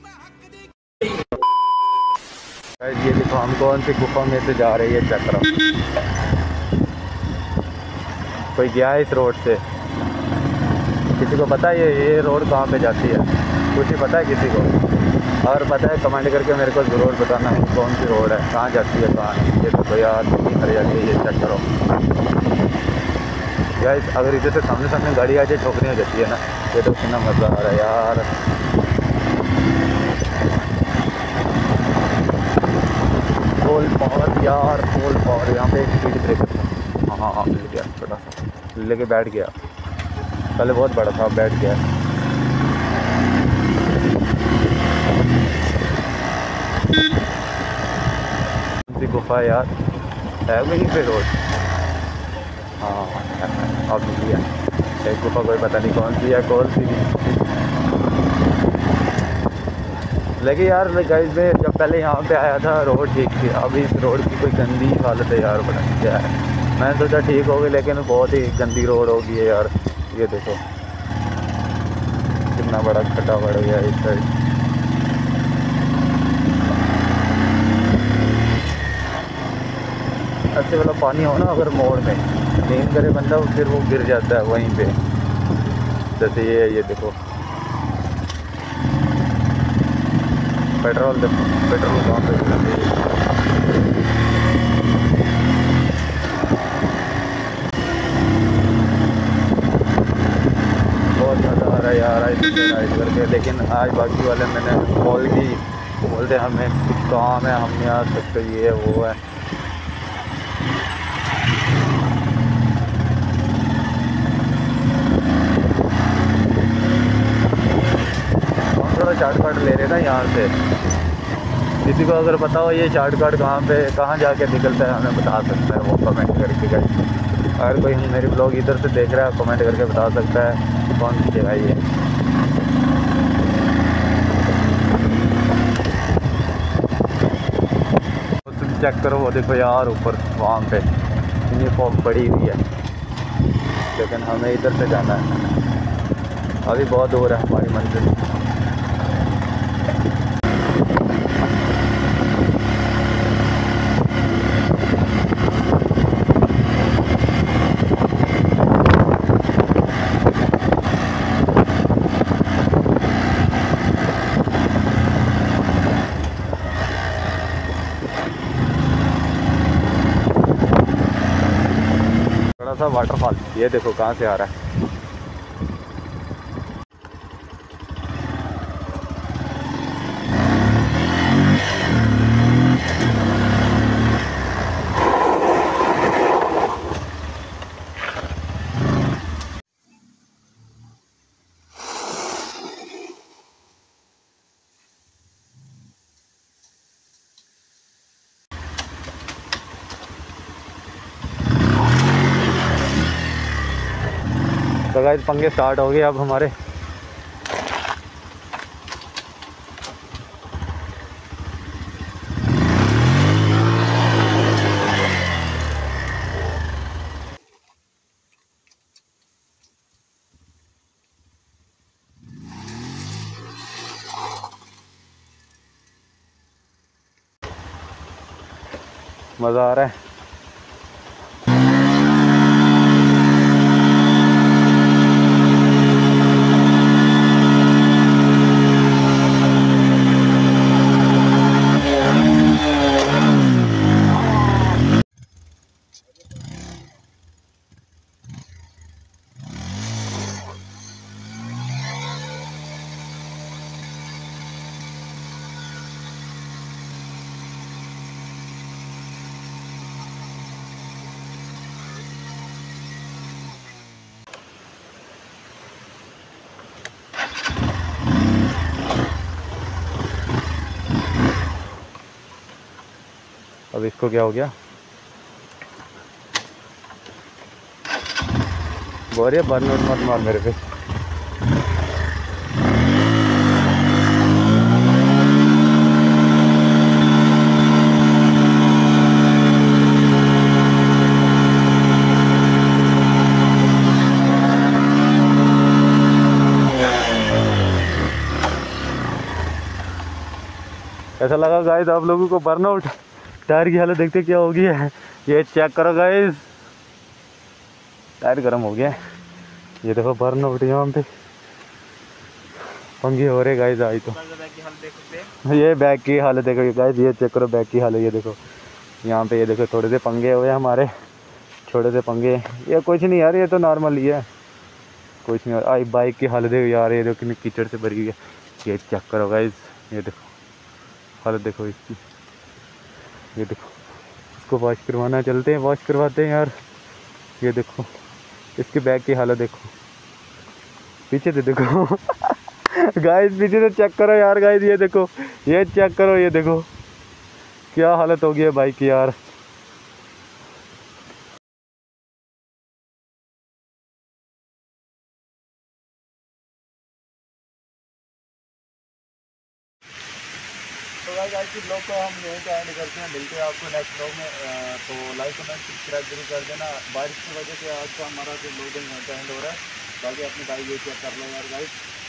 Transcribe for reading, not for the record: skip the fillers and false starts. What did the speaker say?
ये देखो हम कौन सी गुफा में से जा रही है, चेक करो। कोई गया है इस रोड से? किसी को पता है ये रोड कहाँ पे जाती है? कुछ ही पता है किसी को? और पता है कमेंट करके मेरे को ज़रूर बताना है कौन सी रोड है, कहाँ जाती है, कहाँ नहीं। ये तो यार कितनी हरियाली है, ये चेक करो गाइस। अगर इधर से सामने सामने गाड़ी आ जाए ठोकनी हो जाती है ना। ये तो कितना मज़ा आ रहा है यार। पोल पावर यार, पोल पावर। यहाँ पे एक स्पीड ब्रेकर। हाँ मिल गया, छोटा सा लेके बैठ गया। पहले बहुत बड़ा था, बैठ गया। गुफा यार है वहीं पे रोड। हाँ अब मिल गया एक गुफा, कोई पता नहीं कौन सी है कौन सी नहीं। लेकिन यार गाइस में जब पहले यहाँ पे आया था रोड ठीक थी, अब इस रोड की कोई गंदी हालत है यार, पता नहीं क्या है। मैंने सोचा ठीक होगी लेकिन बहुत ही गंदी रोड हो गई है यार। ये देखो कितना बड़ा खड्डा बढ़ गया इस साइड। ऐसे वाला पानी हो ना अगर मोड़ में नींद करे बंदा, फिर वो गिर जाता है वहीं पे। जैसे ये देखो पेट्रोल, देखो पेट्रोल कहाँ पे। बहुत मज़ा आ रहा है यार राइड करके। लेकिन आज बाकी वाले मैंने बोलते हमें कुछ काम है, हम नहीं आ सकते, ये वो है। थोड़ा शॉर्टकट ले रहे ना यहाँ से। किसी को अगर पता हो ये शॉर्टकट कहाँ जाके निकलता है हमें बता सकता है, वो कमेंट करके गाइस। अगर कोई मेरी ब्लॉग इधर से देख रहा है कमेंट करके बता सकता है कौन सी जगह ये। तो तुम चेक करो वो देखो यार ऊपर वहाँ पे इतनी फॉग पड़ी हुई है, लेकिन हमें इधर से जाना है। अभी बहुत दूर है हमारी मंजिल। बड़ा सा वाटरफॉल, ये देखो कहाँ से आ रहा है। तो गाइस पंगे स्टार्ट हो गए अब हमारे। मज़ा आ रहा है। अब इसको क्या हो गया, बोल रही है बर्नआउट मत मार मेरे पे। ऐसा लगा गाइस आप लोगों को बर्नआउट। टायर की हालत देखते क्या होगी है। ये चेक करो गाइस, टायर गर्म हो गया। ये देखो बर्नआउट, यहाँ पे पंगे हो रहे गाइस। आई तो ये बैग की हालत देखो गाइस, ये चेक करो बैग की हालत। ये देखो यहाँ पे, ये देखो थोड़े से पंगे हुए हमारे, छोटे से पंगे। ये कुछ नहीं यार, ये तो नॉर्मल ही है, कुछ नहीं। आई बाइक की हालत देखो यार, ये देखो कितनी कीचड़ से भरी हुई है। ये चेक करो गाइस, ये देखो हालत देखो इसकी। ये देखो इसको वॉश करवाना, चलते हैं वॉश करवाते हैं यार। ये देखो इसके बैग की हालत देखो, पीछे से देखो गाइस, पीछे से चेक करो यार गाइस। ये देखो, ये चेक करो, ये देखो क्या हालत हो गई है बाइक की यार। तो गाइस आज की ब्लॉग को हम यहीं पे एंड करते हैं। मिलते हैं आपको नेक्स्ट ब्लॉग में। तो लाइक कमेंट सब्सक्राइब जरूर कर देना। बारिश की वजह से आज का हमारा जो ब्लॉगिंग एंड हो रहा है, बाकी अपनी बाइक ये चेक कर लो यार गाइस।